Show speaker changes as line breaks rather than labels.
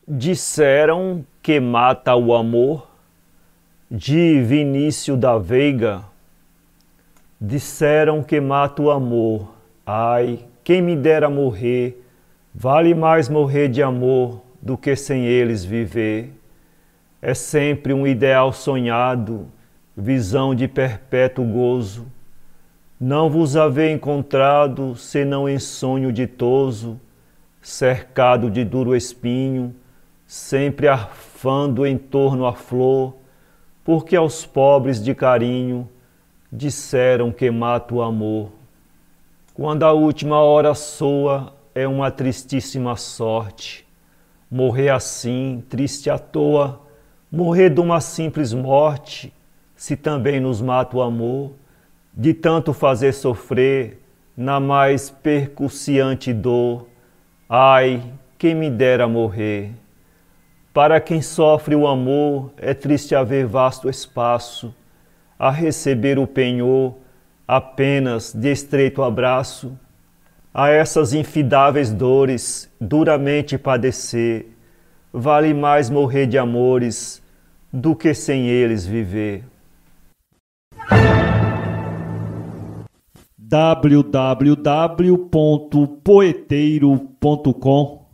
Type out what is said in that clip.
Disseram que mata o amor, de Vinícius da Veiga. Disseram que mata o amor, ai, quem me dera morrer, vale mais morrer de amor do que sem eles viver. É sempre um ideal sonhado, visão de perpétuo gozo. Não vos haver encontrado, senão em sonho ditoso, cercado de duro espinho, sempre arfando em torno a flor, porque aos pobres de carinho disseram que mata o amor. Quando a última hora soa, é uma tristíssima sorte. Morrer assim, triste à toa, morrer de uma simples morte, se também nos mata o amor, de tanto fazer sofrer, na mais percussiante dor, ai, quem me dera morrer. Para quem sofre o amor, é triste haver vasto espaço, a receber o penhor apenas de estreito abraço. A essas infidáveis dores, duramente padecer, vale mais morrer de amores do que sem eles viver.
www.poeteiro.com